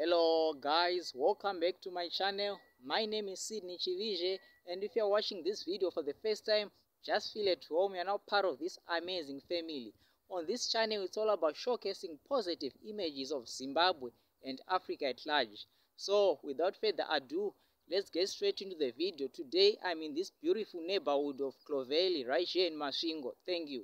Hello guys, welcome back to my channel. My name is Sydney Chivije, and if you are watching this video for the first time, just feel at home. You are now part of this amazing family. On this channel, it's all about showcasing positive images of Zimbabwe and Africa at large. So without further ado, let's get straight into the video. Today I'm in this beautiful neighborhood of CLOVELY right here in Masvingo. Thank you.